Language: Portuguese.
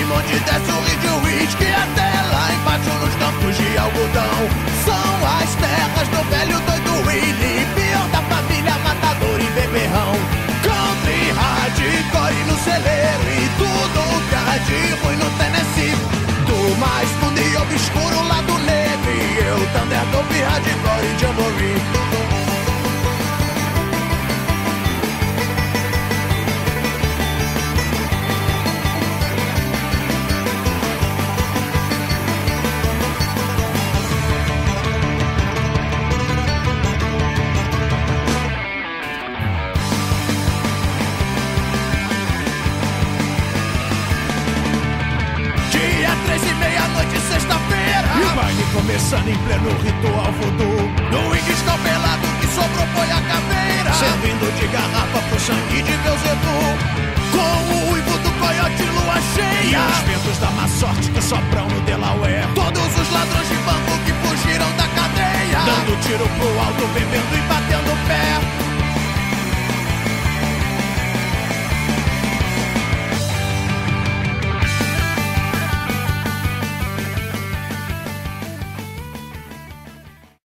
onde desce o rio de uísque até lá embaixo nos campos de algodão. São as terras do velho doido Willie, peão da família, matador e beberrão. Country, hardcore no celeiro e tudo que há de ruim no Tennessee. Do mais fundo e obscuro lado negro e eu, Thunderdome, hardcore e jamboree. Começando em pleno ritual voodoo. No índio escalpelado que sobrou foi a caveira, servindo de garrafa pro sangue de Beelzebub. Com o uivo do coiote, lua cheia, e os ventos da má sorte que sopram no Delaware. Todos os ladrões de banco que fugiram da cadeia, dando tiro pro alto, bebendo e